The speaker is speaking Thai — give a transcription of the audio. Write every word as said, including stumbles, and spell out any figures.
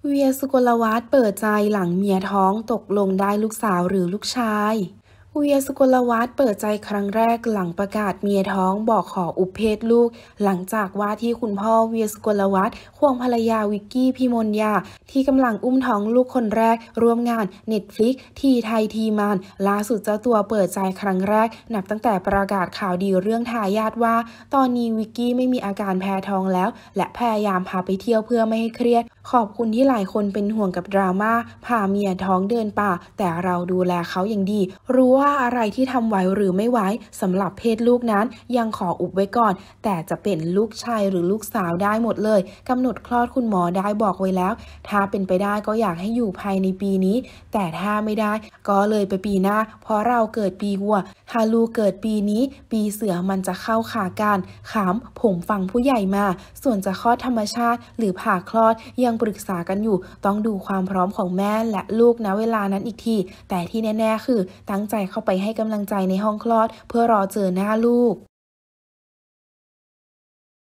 เวียสุกลวัฒน์เปิดใจหลังเมียท้องตกลงได้ลูกสาวหรือลูกชายเวียสุกลวัฒน์เปิดใจครั้งแรกหลังประกาศเมียท้องบอกขออุปเพศลูกหลังจากว่าที่คุณพ่อเวียสุกลวัฒน์ควงภรรยาวิกกี้พิมลยาที่กำลังอุ้มท้องลูกคนแรกร่วมงาน Netflix ทีไทยทีมานล่าสุดเจ้าตัวเปิดใจครั้งแรกนับตั้งแต่ประกาศข่าวดีเรื่องทายาทว่าตอนนี้วิกกี้ไม่มีอาการแพ้ท้องแล้วและพยายามพาไปเที่ยวเพื่อไม่ให้เครียดขอบคุณที่หลายคนเป็นห่วงกับดราม่าพาเมียท้องเดินป่าแต่เราดูแลเขาอย่างดีรู้ว่าอะไรที่ทำไหวหรือไม่ไหวสำหรับเพศลูกนั้นยังขออุบไว้ก่อนแต่จะเป็นลูกชายหรือลูกสาวได้หมดเลยกำหนดคลอดคุณหมอได้บอกไว้แล้วถ้าเป็นไปได้ก็อยากให้อยู่ภายในปีนี้แต่ถ้าไม่ได้ก็เลยไปปีหน้าเพราะเราเกิดปีวัวถ้าลูกเกิดปีนี้ปีเสือมันจะเข้าขาการขามผมฟังผู้ใหญ่มาส่วนจะคลอดธรรมชาติหรือผ่าคลอดยังปรึกษากันอยู่ต้องดูความพร้อมของแม่และลูกนะเวลานั้นอีกทีแต่ที่แน่ๆคือตั้งใจเข้าไปให้กำลังใจในห้องคลอดเพื่อรอเจอหน้าลูก